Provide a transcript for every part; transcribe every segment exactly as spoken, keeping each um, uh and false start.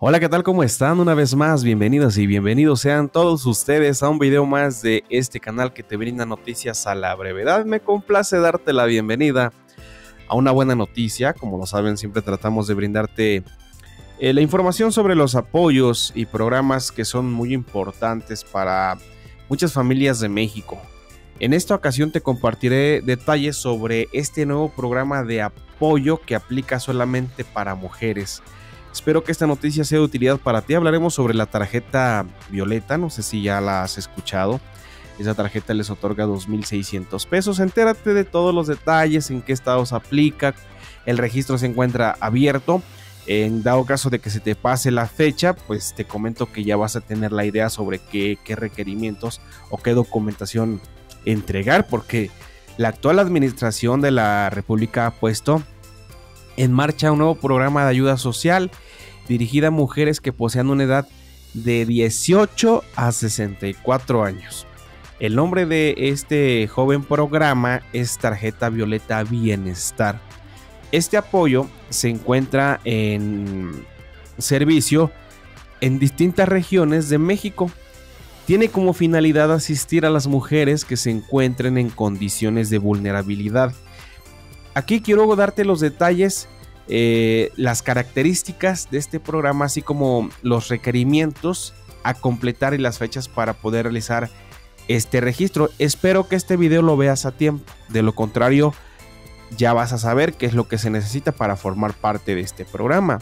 Hola, ¿qué tal? ¿Cómo están? Una vez más, bienvenidas y bienvenidos sean todos ustedes a un video más de este canal que te brinda noticias a la brevedad. Me complace darte la bienvenida a una buena noticia. Como lo saben, siempre tratamos de brindarte eh, la información sobre los apoyos y programas que son muy importantes para muchas familias de México. En esta ocasión te compartiré detalles sobre este nuevo programa de apoyo que aplica solamente para mujeres. Espero que esta noticia sea de utilidad para ti. Hablaremos sobre la tarjeta Violeta, no sé si ya la has escuchado. Esa tarjeta les otorga dos mil seiscientos pesos. Entérate de todos los detalles, en qué estados aplica. El registro se encuentra abierto. En dado caso de que se te pase la fecha, pues te comento que ya vas a tener la idea sobre qué, qué requerimientos o qué documentación entregar, porque la actual administración de la República ha puesto en marcha un nuevo programa de ayuda social dirigida a mujeres que posean una edad de dieciocho a sesenta y cuatro años. El nombre de este joven programa es Tarjeta Violeta Bienestar. Este apoyo se encuentra en servicio en distintas regiones de México. Tiene como finalidad asistir a las mujeres que se encuentren en condiciones de vulnerabilidad. Aquí quiero darte los detalles, eh, las características de este programa, así como los requerimientos a completar y las fechas para poder realizar este registro. Espero que este video lo veas a tiempo, de lo contrario ya vas a saber qué es lo que se necesita para formar parte de este programa.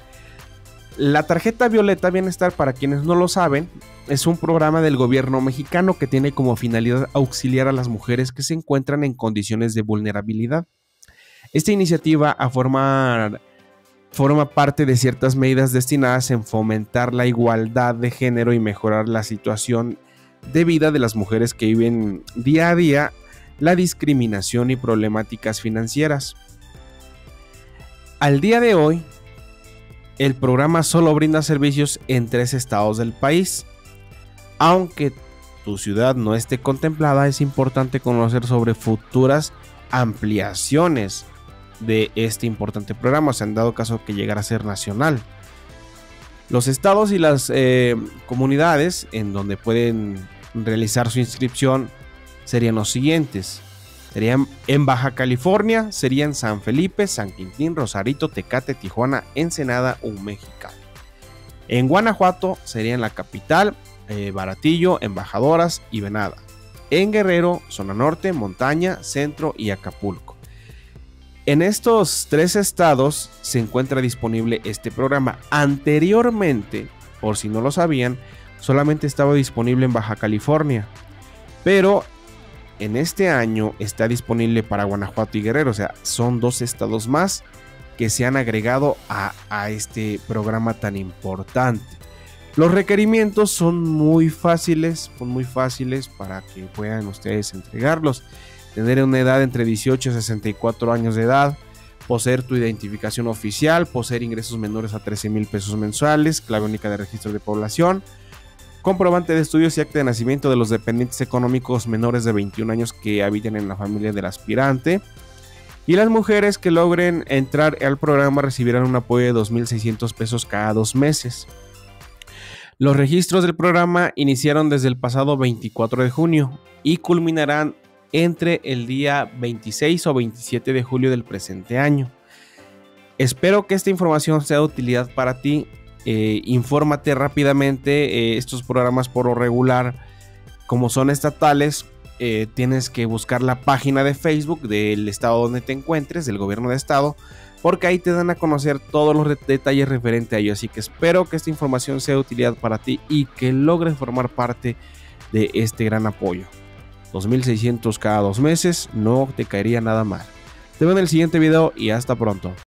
La tarjeta Violeta Bienestar, para quienes no lo saben, es un programa del gobierno mexicano que tiene como finalidad auxiliar a las mujeres que se encuentran en condiciones de vulnerabilidad. Esta iniciativa a formar, forma parte de ciertas medidas destinadas en fomentar la igualdad de género y mejorar la situación de vida de las mujeres que viven día a día la discriminación y problemáticas financieras. Al día de hoy, el programa solo brinda servicios en tres estados del país. Aunque tu ciudad no esté contemplada, es importante conocer sobre futuras ampliaciones de este importante programa, se han dado caso que llegara a ser nacional. Los estados y las eh, comunidades en donde pueden realizar su inscripción serían los siguientes. Serían en Baja California, serían San Felipe, San Quintín, Rosarito, Tecate, Tijuana, Ensenada o Mexicali. En Guanajuato serían la capital, eh, Baratillo, Embajadoras y Venada. En Guerrero, zona norte, montaña, centro y Acapulco. En estos tres estados se encuentra disponible este programa. Anteriormente, por si no lo sabían, solamente estaba disponible en Baja California, pero en este año está disponible para Guanajuato y Guerrero. O sea, son dos estados más que se han agregado a, a este programa tan importante. Los requerimientos son muy fáciles, son muy fáciles para que puedan ustedes entregarlos. Tener una edad entre dieciocho y sesenta y cuatro años de edad, poseer tu identificación oficial, poseer ingresos menores a trece mil pesos mensuales, clave única de registro de población, comprobante de estudios y acta de nacimiento de los dependientes económicos menores de veintiún años que habiten en la familia del aspirante. Y las mujeres que logren entrar al programa recibirán un apoyo de dos mil seiscientos pesos cada dos meses. Los registros del programa iniciaron desde el pasado veinticuatro de junio y culminarán entre el día veintiséis o veintisiete de julio del presente año. Espero que esta información sea de utilidad para ti. Eh, infórmate rápidamente. Eh, estos programas por lo regular, como son estatales, eh, tienes que buscar la página de Facebook del estado donde te encuentres, del gobierno de estado, porque ahí te dan a conocer todos los detalles referentes a ello. Así que espero que esta información sea de utilidad para ti y que logres formar parte de este gran apoyo. dos mil seiscientos cada dos meses, no te caería nada mal. Te veo en el siguiente video y hasta pronto.